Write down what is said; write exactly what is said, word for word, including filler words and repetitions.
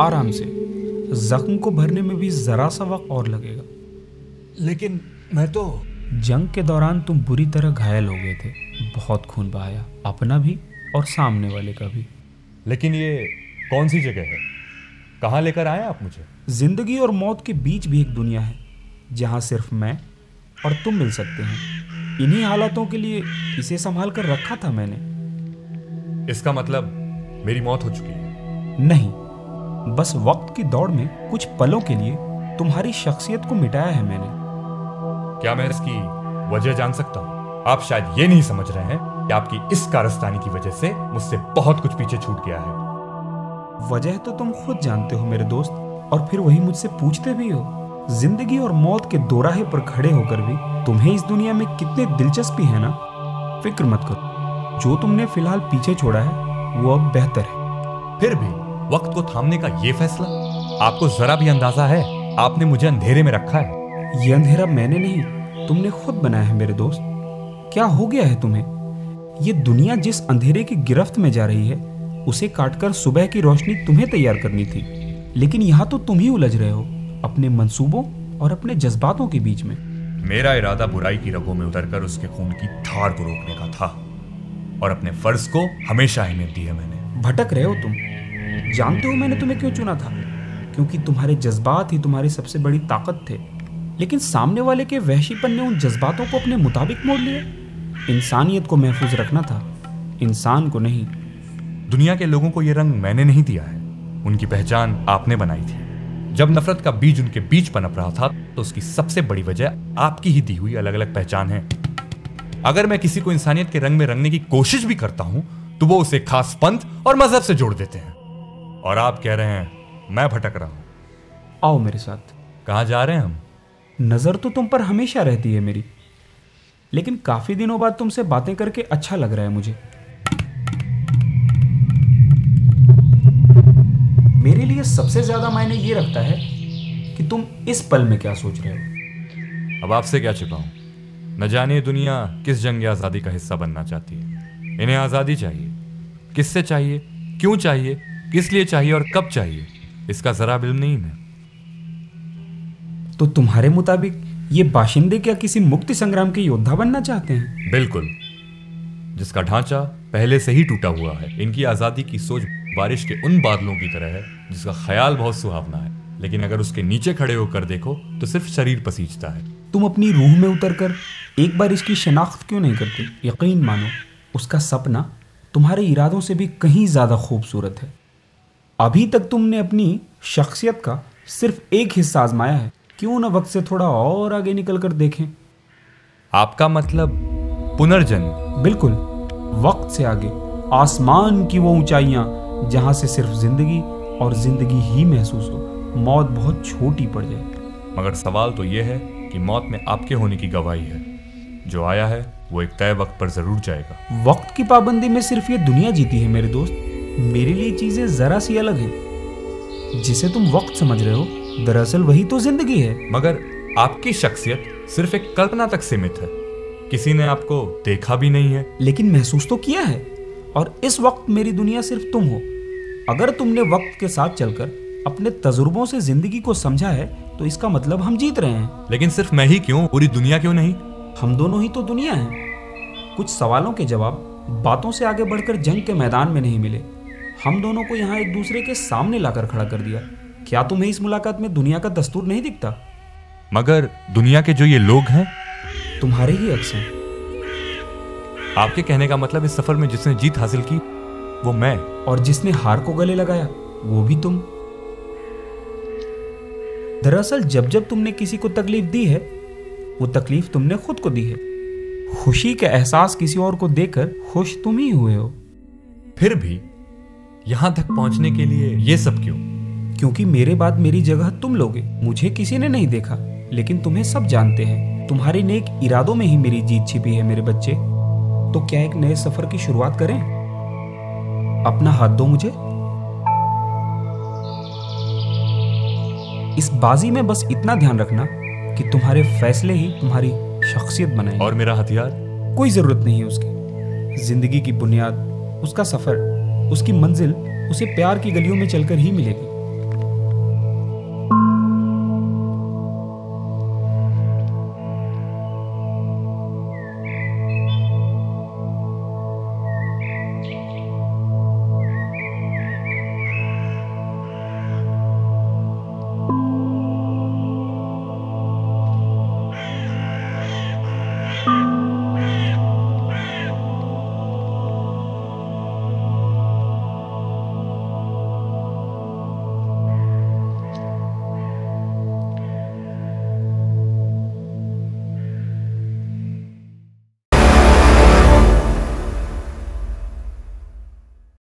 आराम से, जख्म को भरने में भी जरा सा वक्त और लगेगा। लेकिन मैं तो जंग के दौरान तुम बुरी तरह घायल हो गए थे, बहुत खून बहाया, अपना भी और सामने वाले का भी। लेकिन ये कौन सी जगह है, कहाँ लेकर आए आप मुझे? जिंदगी और मौत के बीच भी एक दुनिया है जहाँ सिर्फ मैं और तुम मिल सकते हैं। इन्हीं हालातों के लिए इसे संभाल कर रखा था मैंने। इसका मतलब मेरी मौत हो चुकी है? नहीं, बस वक्त की दौड़ में कुछ पलों के लिए तुम्हारी शख्सियत को मिटाया है मैंने। क्या मैं इसकी वजह जान सकता हूँ? आप शायद ये नहीं समझ रहे हैं कि आपकी इस कारस्तानी की वजह से मुझसे बहुत कुछ पीछे छूट गया है। वजह तो तुम खुद जानते हो मेरे दोस्त, और फिर वही मुझसे पूछते भी हो। जिंदगी और मौत के दोराहे पर खड़े होकर भी तुम्हें इस दुनिया में कितनी दिलचस्पी है ना। फिक्र मत करो, जो तुमने फिलहाल पीछे छोड़ा है वो अब बेहतर है। फिर भी वक्त को थामने का ये फैसला, आपको जरा भी अंदाजा है? आपने मुझे अंधेरे में रखा है। ये अंधेरा मैंने नहीं, तुमने खुद बनाया है मेरे दोस्त। क्या हो गया है तुम्हें? ये दुनिया जिस अंधेरे की गिरफ्त में जा रही है उसे काटकर सुबह की रोशनी तुम्हें तैयार करनी थी, लेकिन यहाँ तो तुम ही उलझ रहे हो अपने मंसूबों और अपने जज्बातों के बीच में। मेरा इरादा बुराई की रगों में उतरकर उसके खून की धार को रोकने का था, और अपने फर्ज को हमेशा अहमियत दी है मैंने। भटक रहे हो तुम। जानते हो मैंने तुम्हें क्यों चुना था? क्योंकि तुम्हारे जज्बात ही तुम्हारी सबसे बड़ी ताकत थे, लेकिन सामने वाले के वहशीपन ने उन जज्बातों को अपने मुताबिक मोड़ लिया। इंसानियत को महफूज रखना था, इंसान को नहीं। दुनिया के लोगों को यह रंग मैंने नहीं दिया है, उनकी पहचान आपने बनाई थी। जब नफरत का बीज उनके बीच पनप रहा था तो उसकी सबसे बड़ी वजह आपकी ही दी हुई अलग अलग पहचान है। अगर मैं किसी को इंसानियत के रंग में रंगने की कोशिश भी करता हूं तो वो उसे खास पंथ और मजहब से जोड़ देते हैं, और आप कह रहे हैं मैं भटक रहा हूं। आओ मेरे साथ। कहां जा रहे हैं हम? नजर तो तुम पर हमेशा रहती है मेरी, लेकिन काफी दिनों बाद तुमसे बातें करके अच्छा लग रहा है मुझे। मेरे लिए सबसे ज्यादा मायने ये रखता है कि तुम इस पल में क्या सोच रहे हो। अब आपसे क्या छिपाऊं? न जाने दुनिया किस जंग आजादी का हिस्सा बनना चाहती है। इन्हें आजादी चाहिए, किससे चाहिए, क्यों चाहिए, किस लिए चाहिए और कब चाहिए, इसका जरा बिल्म नहीं है। तो तुम्हारे मुताबिक ये बाशिंदे क्या किसी मुक्ति संग्राम के योद्धा बनना चाहते हैं? बिल्कुल, जिसका ढांचा पहले से ही टूटा हुआ है। इनकी आजादी की सोच बारिश के उन बादलों की तरह है जिसका ख्याल बहुत सुहावना है, लेकिन अगर उसके नीचे खड़े होकर देखो तो सिर्फ शरीर पसीजता है। तुम अपनी रूह में उतरकर एक बार इसकी शनाख्त क्यों नहीं करते? यकीन मानो उसका सपना तुम्हारे इरादों से भी कहीं ज्यादा खूबसूरत है। अभी तक तुमने अपनी शख्सियत का सिर्फ एक हिस्सा आजमाया है, क्यों ना वक्त से थोड़ा और आगे निकल कर देखें। आपका मतलब पुनर्जन्म? बिल्कुल, वक्त से आगे, आसमान की वो ऊंचाइयां जहां से सिर्फ जिंदगी और जिंदगी ही महसूस हो, मौत बहुत छोटी पड़ जाए। मगर सवाल तो यह है कि मौत में आपके होने की गवाही है। जो आया है वो एक तय वक्त पर जरूर जाएगा। वक्त की पाबंदी में सिर्फ ये दुनिया जीती है मेरे दोस्त। मेरे लिए चीजें जरा सी अलग हैं। जिसे तुम वक्त समझ रहे हो दरअसल वही तो जिंदगी है। मगर आपकी शख्सियत सिर्फ एक कल्पना तक सीमित है, किसी ने आपको देखा भी नहीं है। लेकिन महसूस तो किया है, और इस वक्त मेरी दुनिया सिर्फ तुम हो। अगर तुमने वक्त के साथ चलकर अपने तजुर्बों से जिंदगी को समझा है तो इसका मतलब हम जीत रहे हैं। लेकिन सिर्फ मैं ही क्यों, पूरी दुनिया क्यों नहीं? हम दोनों ही तो दुनिया हैं। कुछ सवालों के जवाब बातों से आगे बढ़कर जंग के मैदान में नहीं मिले, हम दोनों को यहाँ एक दूसरे के सामने लाकर खड़ा कर दिया। क्या तुम्हें इस मुलाकात में दुनिया का दस्तूर नहीं दिखता? मगर दुनिया के जो ये लोग हैं तुम्हारे ही अक्स हैं। आपके कहने का मतलब इस सफर में जिसने जीत हासिल की वो मैं, और जिसने हार को गले लगाया वो भी तुम। दरअसल जब जब तुमने किसी को तकलीफ दी है वो तकलीफ तुमने खुद को दी है। खुशी का एहसास किसी और को देकर खुश तुम ही हुए हो। फिर भी यहां तक पहुंचने के लिए ये सब क्यों? क्योंकि मेरे बाद मेरी जगह तुम लोगे। मुझे किसी ने नहीं देखा, लेकिन तुम्हें सब जानते हैं। तुम्हारे नेक इरादों में ही मेरी जीत छिपी है मेरे बच्चे। तो क्या एक नए सफर की शुरुआत करें? अपना हाथ दो मुझे। इस बाजी में बस इतना ध्यान रखना कि तुम्हारे फैसले ही तुम्हारी शख्सियत बनाएं। और मेरा हथियार? कोई जरूरत नहीं है उसकी। जिंदगी की बुनियाद, उसका सफर, उसकी मंजिल उसे प्यार की गलियों में चलकर ही मिलेगी।